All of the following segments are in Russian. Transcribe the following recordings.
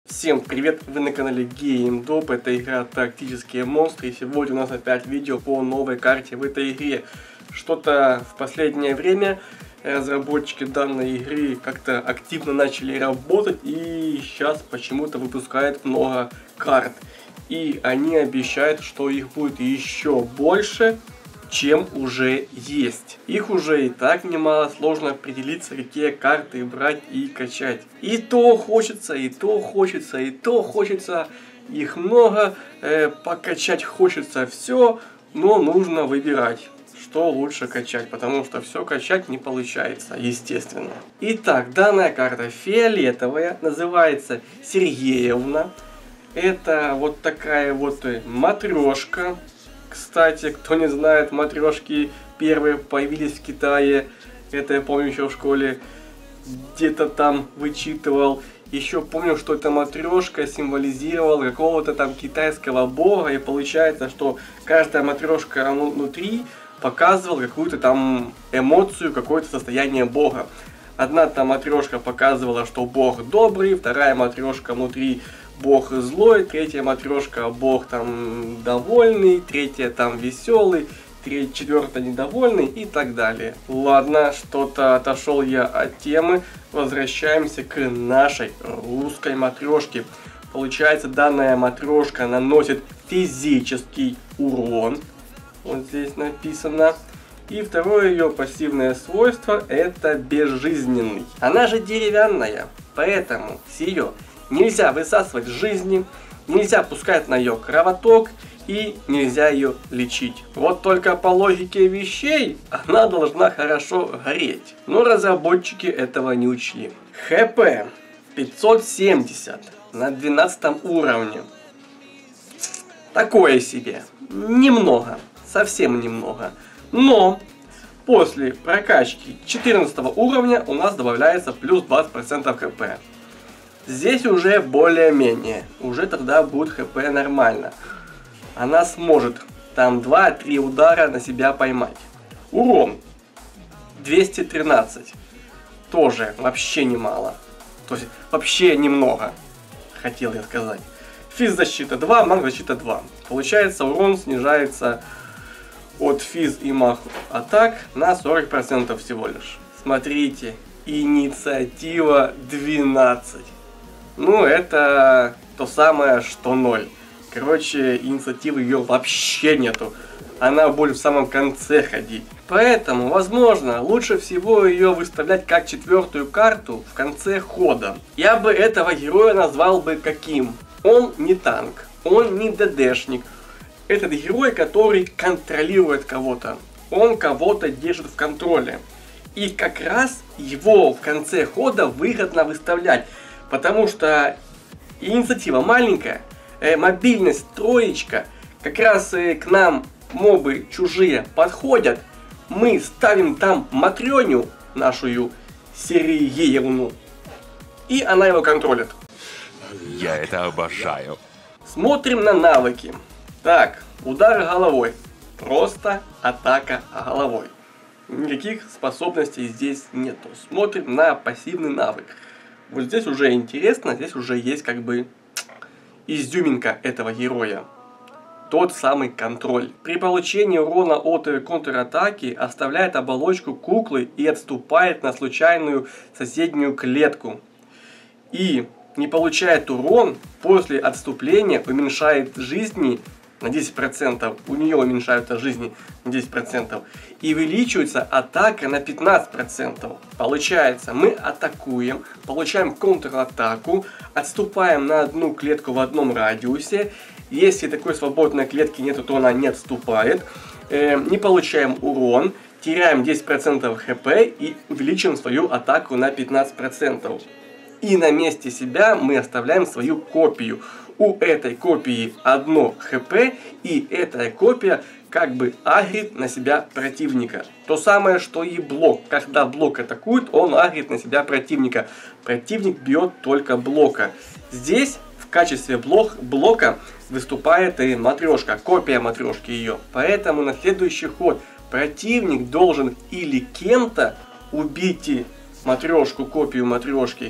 Всем привет, вы на канале GameDop, это игра Тактические монстры, и сегодня у нас опять видео по новой карте в этой игре. Что-то в последнее время разработчики данной игры как-то активно начали работать и сейчас почему-то выпускают много карт. И они обещают, что их будет еще больше, чем уже есть. Их уже и так немало, сложно определиться, какие карты брать и качать. И то хочется, и то хочется, и то хочется. Их много, покачать хочется все, но нужно выбирать, что лучше качать, потому что все качать не получается, естественно. Итак, данная карта фиолетовая, называется Сергеевна. Это вот такая вот матрешка. Кстати, кто не знает, матрешки первые появились в Китае. Это я помню еще в школе где-то там вычитывал. Еще помню, что эта матрешка символизировала какого-то там китайского бога. И получается, что каждая матрешка внутри показывала какую-то там эмоцию, какое-то состояние бога. Одна там матрешка показывала, что бог добрый, вторая матрешка внутри бог злой, третья матрешка бог там довольный, третья там веселый, четвертая недовольный и так далее. Ладно, что-то отошел я от темы, возвращаемся к нашей русской матрешке. Получается, данная матрешка наносит физический урон, вот здесь написано. И второе ее пассивное свойство — это безжизненный. Она же деревянная, поэтому с ее нельзя высасывать жизни, нельзя пускать на нее кровоток и нельзя ее лечить. Вот только по логике вещей она должна хорошо гореть. Но разработчики этого не учли. ХП 570 на 12 уровне. Такое себе. Немного. Совсем немного. Но после прокачки 14 уровня у нас добавляется плюс 20% хп. Здесь уже более-менее. Уже тогда будет хп нормально. Она сможет там 2-3 удара на себя поймать. Урон 213. Тоже вообще немало. То есть вообще немного, хотел я сказать. Физзащита 2, маг-защита 2. Получается, урон снижается от физ и маг атак на 40% всего лишь. Смотрите, инициатива 12. Ну, это то самое, что 0. Короче, инициативы ее вообще нету. Она будет в самом конце ходить. Поэтому, возможно, лучше всего ее выставлять как четвертую карту в конце хода. Я бы этого героя назвал бы каким? Он не танк, он не ДДшник. Этот герой, который контролирует кого-то. Он кого-то держит в контроле. И как раз его в конце хода выгодно выставлять. Потому что инициатива маленькая, мобильность троечка. Как раз к нам мобы чужие подходят. Мы ставим там Матрёню, нашу Сергеевну. И она его контролит. Я это обожаю. Смотрим на навыки. Так, удар головой. Просто атака головой. Никаких способностей здесь нету. Смотрим на пассивный навык. Вот здесь уже интересно, здесь уже есть как бы изюминка этого героя. Тот самый контроль. При получении урона от контратаки оставляет оболочку куклы и отступает на случайную соседнюю клетку. И не получает урон, после отступления уменьшает жизни на 10%, у нее уменьшаются жизни на 10%, и увеличивается атака на 15%. Получается, мы атакуем, получаем контратаку, отступаем на одну клетку в одном радиусе. Если такой свободной клетки нету, то она не отступает. Не получаем урон, теряем 10% хп и увеличиваем свою атаку на 15%. И на месте себя мы оставляем свою копию. У этой копии одно хп, и эта копия как бы агрит на себя противника. То самое, что и блок. Когда блок атакует, он агрит на себя противника. Противник бьет только блока. Здесь в качестве блока выступает и матрешка, копия матрешки ее. Поэтому на следующий ход противник должен или кем-то убить матрешку, копию матрешки,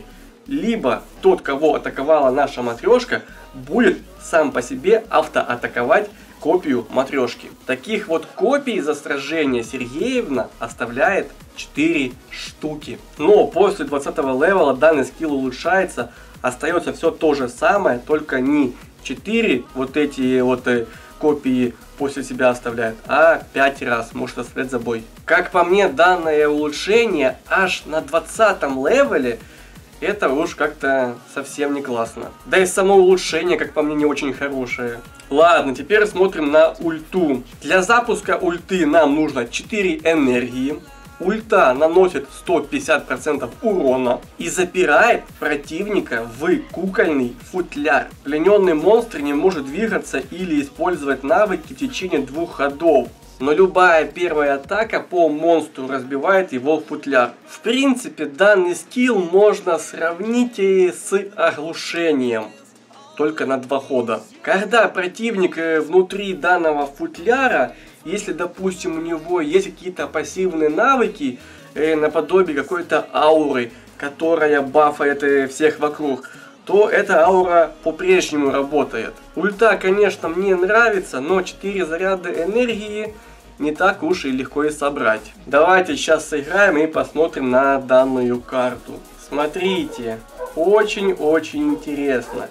либо тот, кого атаковала наша матрешка, будет сам по себе автоатаковать копию матрешки. Таких вот копий за сражение Сергеевна оставляет 4 штуки. Но после 20-го левела данный скилл улучшается, остается все то же самое, только не 4 вот эти вот копии после себя оставляет, а 5 раз может оставлять за бой. Как по мне, данное улучшение аж на 20-м левеле, это уж как-то совсем не классно. Да и само улучшение, как по мне, не очень хорошее. Ладно, теперь смотрим на ульту. Для запуска ульты нам нужно 4 энергии. Ульта наносит 150% урона и запирает противника в кукольный футляр. Плененный монстр не может двигаться или использовать навыки в течение 2 ходов. Но любая первая атака по монстру разбивает его футляр. В принципе, данный скилл можно сравнить и с оглушением. Только на 2 хода. Когда противник внутри данного футляра, если, допустим, у него есть какие-то пассивные навыки, наподобие какой-то ауры, которая бафает всех вокруг, то эта аура по-прежнему работает. Ульта, конечно, мне нравится, но 4 заряда энергии не так уж и легко и собрать. Давайте сейчас сыграем и посмотрим на данную карту. Смотрите, очень-очень интересно.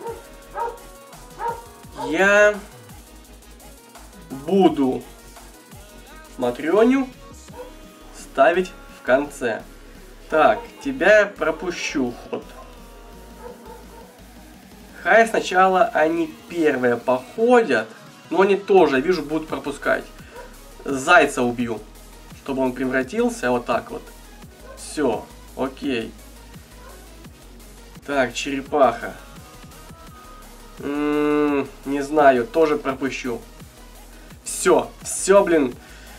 Я буду Матрёню ставить в конце. Так, тебя я пропущу ход. Хай сначала они первые походят, но они тоже, вижу, будут пропускать. Зайца убью, чтобы он превратился вот так вот. Все, окей. Так, черепаха. Не знаю, тоже пропущу. Все, блин.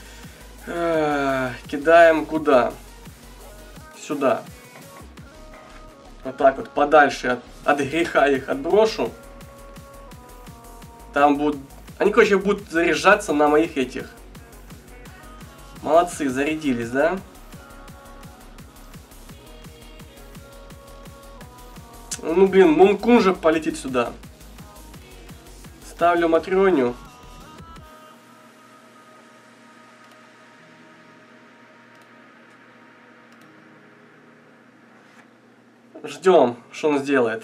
Кидаем куда? Сюда. Вот так вот, подальше от греха их отброшу. Там будут... Они, короче, будут заряжаться на моих этих. Молодцы, зарядились, да? Ну, блин, Мункун же полетит сюда. Ставлю Матрёню. Ждем, что он сделает.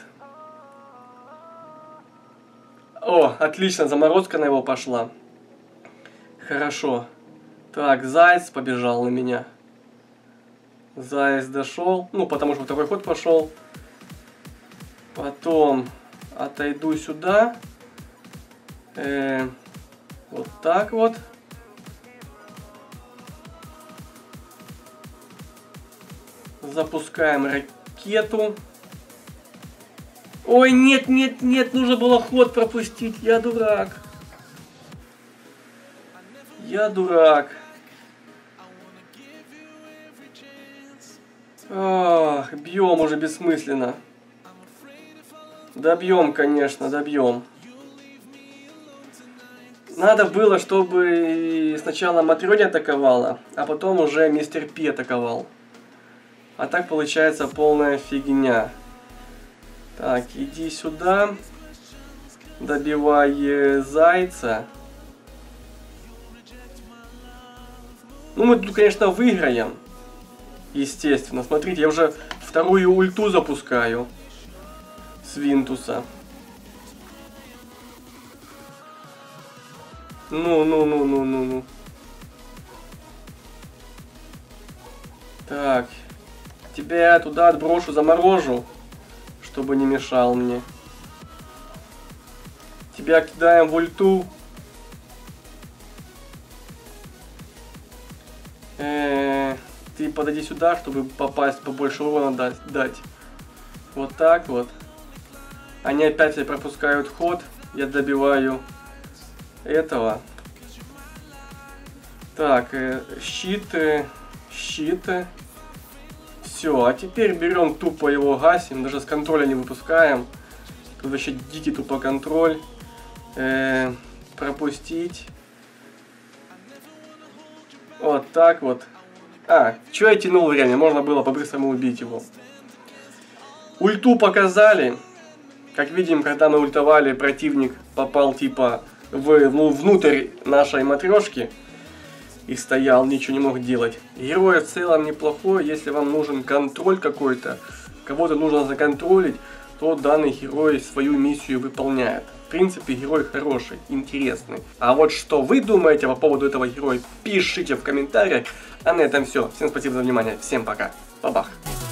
О, отлично, заморозка на его пошла. Хорошо. Так, заяц побежал на меня. Заяц дошел. Ну, потому что второй ход пошел. Потом отойду сюда. Вот так вот. Запускаем ракету. Ой, нет, нужно было ход пропустить. Я дурак. Ах, бьем уже бессмысленно. Добьем, конечно, добьем. Надо было, чтобы сначала Матрёня атаковала, а потом уже мистер Пи атаковал. А так получается полная фигня. Так, иди сюда. Добивай зайца. Ну, мы тут, конечно, выиграем. Естественно. Смотрите, я уже вторую ульту запускаю. С Винтуса. Ну. Так. Тебя я туда отброшу, заморожу. Чтобы не мешал мне. Тебя кидаем в ульту. Ты подойди сюда, чтобы попасть, побольше урона дать. Вот так вот. Они опять пропускают ход. Я добиваю этого. Так, щит. Все, а теперь берем тупо его гасим. Даже с контроля не выпускаем. Тут вообще дикий тупо контроль. Пропустить. Вот так вот. А, чё я тянул время? Можно было по-быстрому убить его. Ульту показали. Как видим, когда мы ультовали, противник попал типа внутрь нашей матрешки и стоял, ничего не мог делать. Герой в целом неплохой, если вам нужен контроль какой-то, кого-то нужно законтролить, то данный герой свою миссию выполняет. В принципе, герой хороший, интересный. А вот что вы думаете по поводу этого героя, пишите в комментариях. А на этом все. Всем спасибо за внимание. Всем пока. Бабах.